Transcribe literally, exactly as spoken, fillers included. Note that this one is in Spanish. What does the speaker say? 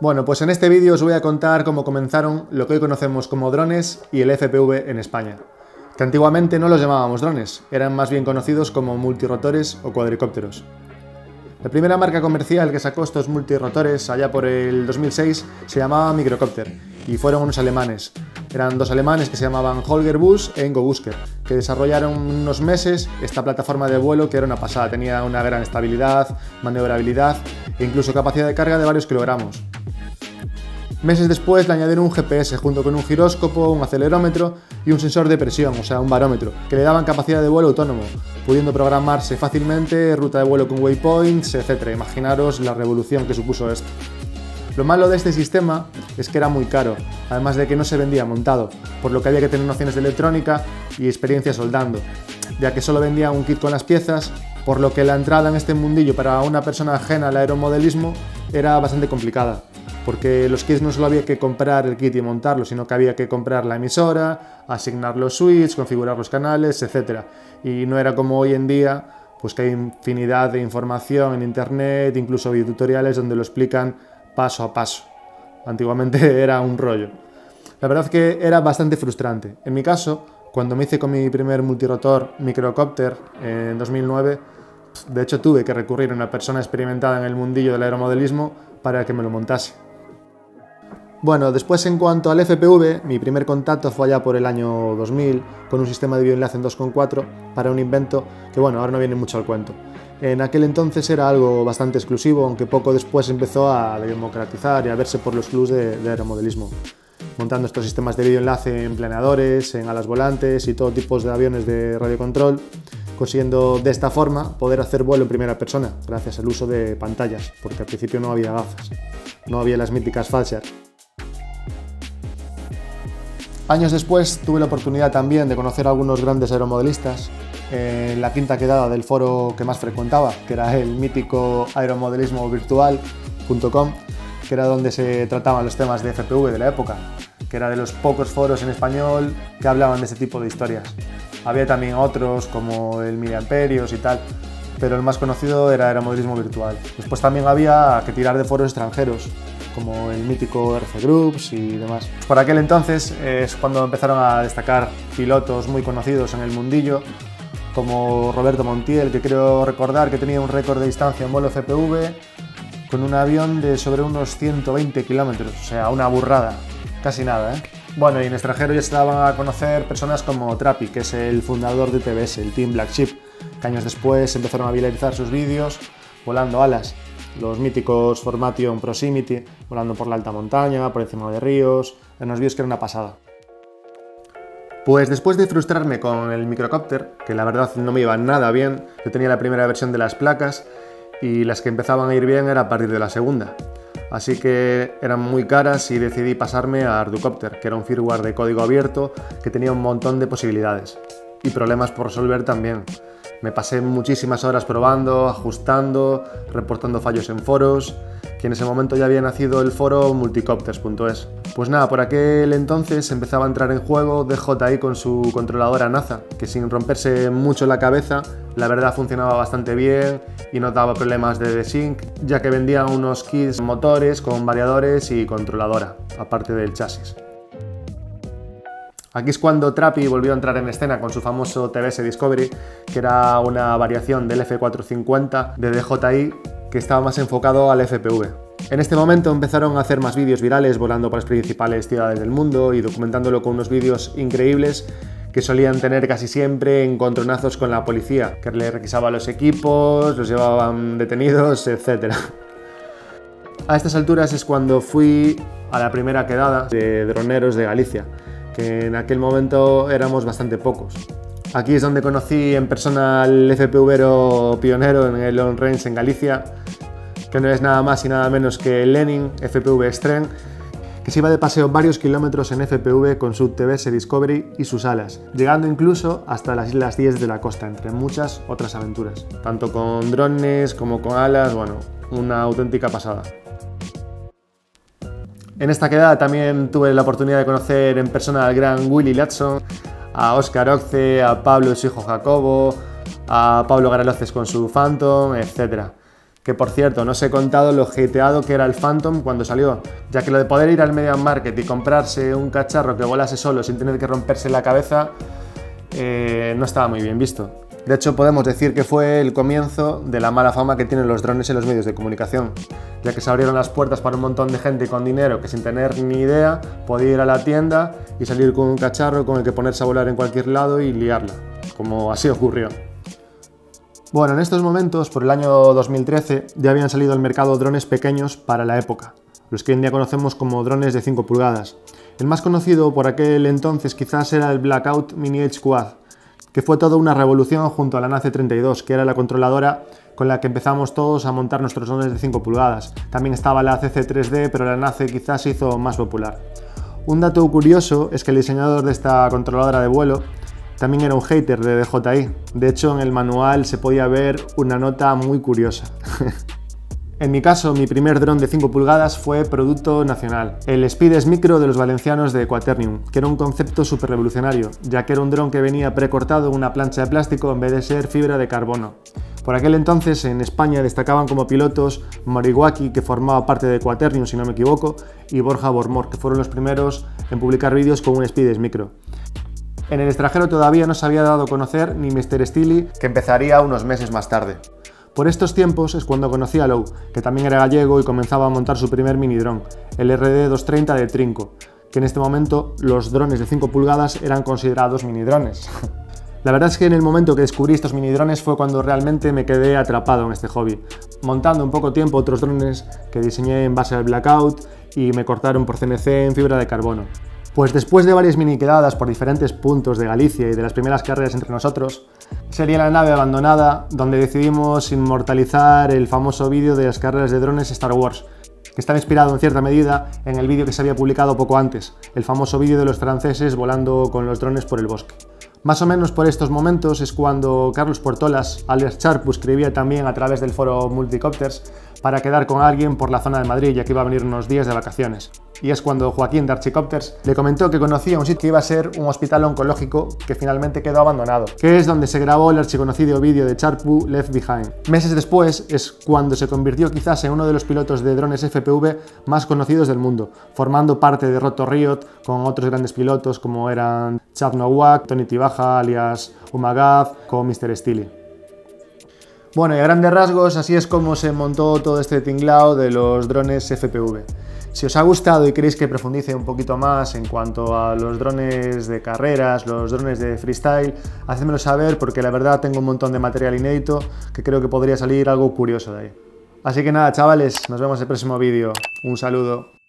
Bueno, pues en este vídeo os voy a contar cómo comenzaron lo que hoy conocemos como drones y el F P V en España. Que antiguamente no los llamábamos drones, eran más bien conocidos como multirotores o cuadricópteros. La primera marca comercial que sacó estos multirotores allá por el dos mil seis se llamaba Microcopter y fueron unos alemanes. Eran dos alemanes que se llamaban Holger Buss e Ingo Busker, que desarrollaron unos meses esta plataforma de vuelo que era una pasada, tenía una gran estabilidad, maniobrabilidad e incluso capacidad de carga de varios kilogramos. Meses después le añadieron un G P S junto con un giróscopo, un acelerómetro y un sensor de presión, o sea, un barómetro, que le daban capacidad de vuelo autónomo, pudiendo programarse fácilmente, ruta de vuelo con waypoints, etcétera. Imaginaros la revolución que supuso esto. Lo malo de este sistema es que era muy caro, además de que no se vendía montado, por lo que había que tener nociones de electrónica y experiencia soldando, ya que solo vendía un kit con las piezas, por lo que la entrada en este mundillo para una persona ajena al aeromodelismo era bastante complicada. Porque los kits no solo había que comprar el kit y montarlo, sino que había que comprar la emisora, asignar los switches, configurar los canales, etcétera. Y no era como hoy en día, pues que hay infinidad de información en internet, incluso videotutoriales donde lo explican paso a paso. Antiguamente era un rollo. La verdad es que era bastante frustrante. En mi caso, cuando me hice con mi primer multirotor Microcopter en dos mil nueve, de hecho tuve que recurrir a una persona experimentada en el mundillo del aeromodelismo para que me lo montase. Bueno, después en cuanto al F P V, mi primer contacto fue allá por el año dos mil con un sistema de bioenlace en dos coma cuatro para un invento que, bueno, ahora no viene mucho al cuento. En aquel entonces era algo bastante exclusivo, aunque poco después empezó a democratizar y a verse por los clubs de, de aeromodelismo, montando estos sistemas de bioenlace en planeadores, en alas volantes y todo tipo de aviones de radiocontrol, consiguiendo de esta forma poder hacer vuelo en primera persona, gracias al uso de pantallas, porque al principio no había gafas, no había las míticas Falser. Años después tuve la oportunidad también de conocer a algunos grandes aeromodelistas en la quinta quedada del foro que más frecuentaba, que era el mítico aeromodelismo virtual punto com, que era donde se trataban los temas de F P V de la época, que era de los pocos foros en español que hablaban de ese tipo de historias. Había también otros como el Miliamperios y tal, pero el más conocido era Aeromodelismo Virtual. Después también había que tirar de foros extranjeros, como el mítico R C Groups y demás. Por aquel entonces es cuando empezaron a destacar pilotos muy conocidos en el mundillo, como Roberto Montiel, que creo recordar que tenía un récord de distancia en vuelo F P V con un avión de sobre unos ciento veinte kilómetros, o sea, una burrada, casi nada, ¿eh? Bueno, y en extranjero ya se daban a conocer personas como Trapi, que es el fundador de T B S, el Team Black Sheep, que años después empezaron a viralizar sus vídeos volando alas. Los míticos Formation Proximity, volando por la alta montaña, por encima de ríos, en unos vídeos que era una pasada. Pues después de frustrarme con el Microcopter, que la verdad no me iba nada bien, yo tenía la primera versión de las placas y las que empezaban a ir bien era a partir de la segunda. Así que eran muy caras y decidí pasarme a Arducopter, que era un firmware de código abierto que tenía un montón de posibilidades y problemas por resolver también. Me pasé muchísimas horas probando, ajustando, reportando fallos en foros, que en ese momento ya había nacido el foro multicopters punto es. Pues nada, por aquel entonces empezaba a entrar en juego D J I con su controladora NASA, que sin romperse mucho la cabeza, la verdad funcionaba bastante bien y no daba problemas de desync, ya que vendían unos kits motores con variadores y controladora, aparte del chasis. Aquí es cuando Trapi volvió a entrar en escena con su famoso T B S Discovery, que era una variación del F cuatrocientos cincuenta de D J I que estaba más enfocado al F P V. En este momento empezaron a hacer más vídeos virales volando por las principales ciudades del mundo y documentándolo con unos vídeos increíbles que solían tener casi siempre encontronazos con la policía, que le requisaba los equipos, los llevaban detenidos, etcétera. A estas alturas es cuando fui a la primera quedada de droneros de Galicia, que en aquel momento éramos bastante pocos. Aquí es donde conocí en persona al F P Vero pionero en el long range en Galicia, que no es nada más y nada menos que Lenin F P V Extreme, que se iba de paseo varios kilómetros en F P V con su T B S Discovery y sus alas, llegando incluso hasta las Islas diez de la Costa, entre muchas otras aventuras, tanto con drones como con alas, bueno, una auténtica pasada. En esta quedada también tuve la oportunidad de conocer en persona al gran Willy Latson, a Óscar Occe, a Pablo y su hijo Jacobo, a Pablo Garaloces con su Phantom, etcétera. Que por cierto, no os he contado lo hateado que era el Phantom cuando salió, ya que lo de poder ir al Media Market y comprarse un cacharro que volase solo sin tener que romperse la cabeza eh, no estaba muy bien visto. De hecho, podemos decir que fue el comienzo de la mala fama que tienen los drones en los medios de comunicación, ya que se abrieron las puertas para un montón de gente con dinero que sin tener ni idea podía ir a la tienda y salir con un cacharro con el que ponerse a volar en cualquier lado y liarla, como así ocurrió. Bueno, en estos momentos, por el año dos mil trece, ya habían salido al mercado drones pequeños para la época, los que hoy en día conocemos como drones de cinco pulgadas. El más conocido por aquel entonces quizás era el Blackout Mini H Quad, que fue toda una revolución junto a la NACE treinta y dos, que era la controladora con la que empezamos todos a montar nuestros drones de cinco pulgadas. También estaba la C C tres D, pero la NACE quizás se hizo más popular. Un dato curioso es que el diseñador de esta controladora de vuelo también era un hater de D J I. De hecho, en el manual se podía ver una nota muy curiosa. En mi caso, mi primer dron de cinco pulgadas fue producto nacional, el Spides Micro de los valencianos de Quaternium, que era un concepto súper revolucionario, ya que era un dron que venía precortado en una plancha de plástico en vez de ser fibra de carbono. Por aquel entonces, en España destacaban como pilotos Moriwaki, que formaba parte de Quaternium si no me equivoco, y Borja Bormor, que fueron los primeros en publicar vídeos con un Spides Micro. En el extranjero todavía no se había dado a conocer ni mister Steely, que empezaría unos meses más tarde. Por estos tiempos es cuando conocí a Lou, que también era gallego y comenzaba a montar su primer mini dron, el R D doscientos treinta de Trinco, que en este momento los drones de cinco pulgadas eran considerados mini drones. La verdad es que en el momento que descubrí estos mini drones fue cuando realmente me quedé atrapado en este hobby, montando en poco tiempo otros drones que diseñé en base al Blackout y me cortaron por C N C en fibra de carbono. Pues después de varias mini quedadas por diferentes puntos de Galicia y de las primeras carreras entre nosotros, sería la nave abandonada donde decidimos inmortalizar el famoso vídeo de las carreras de drones Star Wars, que está inspirado en cierta medida en el vídeo que se había publicado poco antes, el famoso vídeo de los franceses volando con los drones por el bosque. Más o menos por estos momentos es cuando Carlos Puertolas, alias Charpu, escribía también a través del foro Multicopters para quedar con alguien por la zona de Madrid, ya que iba a venir unos días de vacaciones. Y es cuando Joaquín de Archicopters le comentó que conocía un sitio que iba a ser un hospital oncológico que finalmente quedó abandonado, que es donde se grabó el archiconocido vídeo de Charpu Left Behind. Meses después es cuando se convirtió quizás en uno de los pilotos de drones F P V más conocidos del mundo, formando parte de Rotor Riot con otros grandes pilotos como eran Chad Nowak, Tony Tibaja, alias Umagav, con mister Steely. Bueno, y a grandes rasgos, así es como se montó todo este tinglao de los drones F P V. Si os ha gustado y queréis que profundice un poquito más en cuanto a los drones de carreras, los drones de freestyle, hacedmelo saber porque la verdad tengo un montón de material inédito que creo que podría salir algo curioso de ahí. Así que nada, chavales, nos vemos en el próximo vídeo. Un saludo.